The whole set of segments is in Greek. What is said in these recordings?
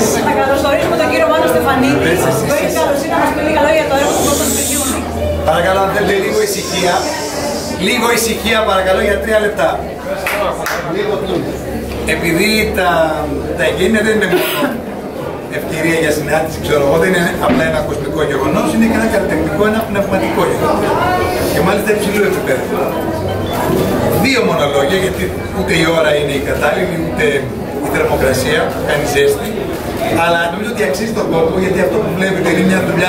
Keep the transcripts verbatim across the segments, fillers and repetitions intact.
Να καλωσορίσουμε τον κύριο Μάνο Στεφανίδη, που έχει καλοσύνη να μας πει λίγα λόγια για το έργο του Πρώτου Σπιριούνι. Παρακαλώ, αν θέλετε λίγο ησυχία. Λίγο ησυχία, παρακαλώ, για τρία λεπτά. Επειδή τα, τα εγγένεια δεν είναι μόνο ευκαιρία για συνάντηση, ξέρω εγώ, δεν είναι απλά ένα κοσμικό γεγονός, είναι και ένα καλλιτεχνικό, ένα πνευματικό γεγονός. Και μάλιστα υψηλού επίπεδου. Δύο μόνο λόγια, γιατί ούτε η ώρα είναι η κατάλληλη, ούτε η θερμοκρασία, κάνει ζέστη. Αλλά νομίζω ότι αξίζει τον κόπο, γιατί αυτό που βλέπετε είναι μια δουλειά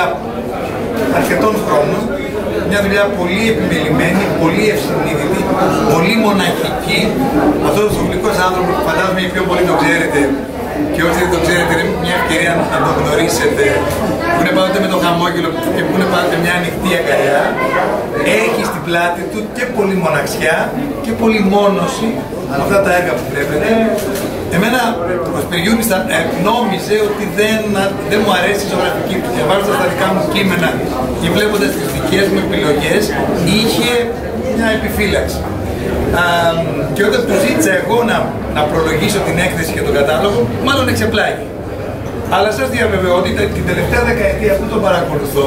αρκετών χρόνων, μια δουλειά πολύ επιμελημένη, πολύ ευσυνείδητη, πολύ μοναχική. Αυτός ο γλυκός άνθρωπος που φαντάζομαι οι πιο πολλοί το ξέρετε, και όσοι δεν το ξέρετε είναι μια ευκαιρία να το γνωρίσετε, που είναι πάντοτε με το χαμόγελο και που είναι πάντοτε μια ανοιχτή αγκαλιά, έχει στην πλάτη του και πολύ μοναξιά και πολύ μόνωση από αυτά τα έργα που βλέπετε. Εμένα ο Σπιριούνις ε, νόμιζε ότι δεν, δεν μου αρέσει η ζωγραφική του. Διαβάζοντας τα δικά μου κείμενα και βλέποντας τις δικές μου επιλογές, είχε μια επιφύλαξη. Α, και όταν του ζήτησα εγώ να, να προλογίσω την έκθεση και τον κατάλογο, μάλλον εξεπλάγει. Αλλά σας διαβεβαιώ ότι την τελευταία δεκαετία που το παρακολουθώ,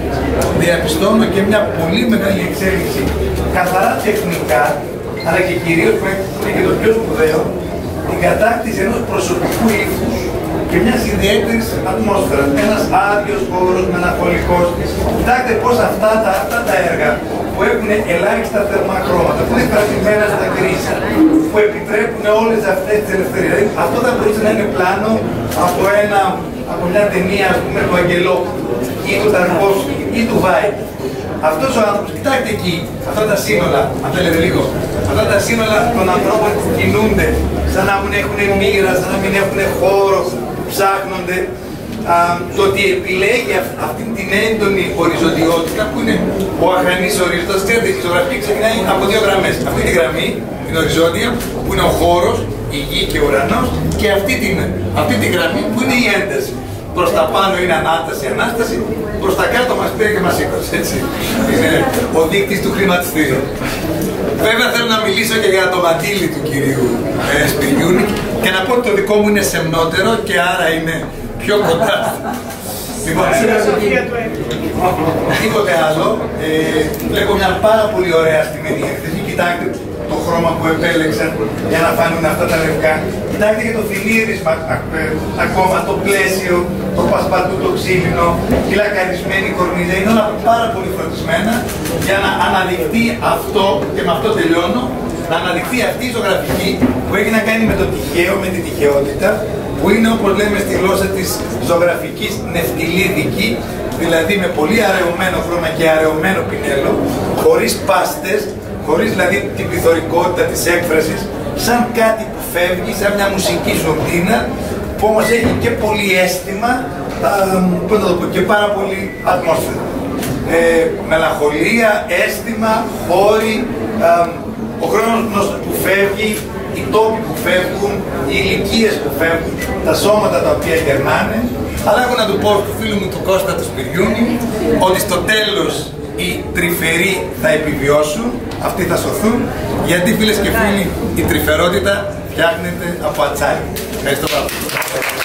διαπιστώνω και μια πολύ μεγάλη εξέλιξη καθαρά τεχνικά, αλλά και κυρίως που είναι και το πιο σπουδαίο, την κατάκτηση ενός προσωπικού ύφους και μιας ιδιαίτερης ατμόσφαιρας. Ένας άδειος χώρος, μελαγχολικός. Κοιτάξτε πώς αυτά τα, αυτά τα έργα που έχουν ελάχιστα θερμά χρώματα, που είναι κρατημένα στα γκρίζα, που επιτρέπουν όλες αυτές τις ελευθερίες. Δηλαδή, αυτό θα μπορούσε να είναι πλάνο από, ένα, από μια ταινία, ας πούμε, του Αγγελόπουλου ή του Ταρκόφσκι ή του Βάιτ. Αυτός ο άνθρωπος, κοιτάξτε εκεί, αυτά τα σύνολα, αν θέλετε λίγο, αυτά τα σύνολα των ανθρώπων που κινούνται, σαν να μην έχουν μοίρα, σαν να μην έχουν χώρο, που ψάχνονται. Α, το ότι επιλέγει αυ, αυτή την έντονη οριζοντιότητα που είναι ο αχρανής ορίζοντας. Ξέρετε, η ζωγραφική ξεκινάει από δύο γραμμές. Αυτή τη γραμμή, την οριζόντια, που είναι ο χώρος, η γη και ο ουρανός, και αυτή, την, αυτή τη γραμμή που είναι η ένταση. Προς τα πάνω είναι ανάσταση, ανάσταση, προς τα κάτω μας πήρε και μας σήκωσε, έτσι. Είναι ο δείκτης του χρηματιστήριου. Βέβαια θέλω να μιλήσω και για το μαντίλι του κυρίου ε, Σπιριούνι και να πω ότι το δικό μου είναι σεμνότερο και άρα είναι πιο κοντά. Λοιπόν, τίποτε άλλο. Ε, βλέπω μια πάρα πολύ ωραία στημένη έκθεση. Κοιτάξτε το χρώμα που επέλεξαν για να φάνουν αυτά τα λευκά. Κοιτάξτε και το φιλίρισμα ακόμα, το πλαίσιο, το πασπατού, το ξύλινο, η λακαρισμένη κορνίζα. Είναι όλα πάρα πολύ φροντισμένα για να αναδειχθεί αυτό, και με αυτό τελειώνω, να αναδειχθεί αυτή η ζωγραφική που έχει να κάνει με το τυχαίο, με την τυχαιότητα, που είναι, όπως λέμε στη γλώσσα της ζωγραφικής, νευτιλίδικη, δηλαδή με πολύ αραιωμένο χρώμα και αραιωμένο πινέλο, χωρίς πάστες, χωρίς δηλαδή την πληθωρικότητα της έκφρασης, σαν κάτι που φεύγει, σαν μια μουσική ζωντίνα, που όμως έχει και πολύ αίσθημα, α, πώς να το πω, και πάρα πολύ ατμόσφαιρα. Ε, μελαγχολία, αίσθημα, χώροι, α, ο χρόνος που φεύγει, οι τόποι που φεύγουν, οι ηλικίες που φεύγουν, τα σώματα τα οποία γερνάνε. Αλλά έχω να του πω του φίλου μου του Κώστα του Σπιριούνι ότι στο τέλος οι τρυφεροί θα επιβιώσουν, αυτοί θα σωθούν, γιατί φίλες και φίλοι η τρυφερότητα φτιάχνεται από ατσάλι. Ευχαριστώ πάρα πολύ.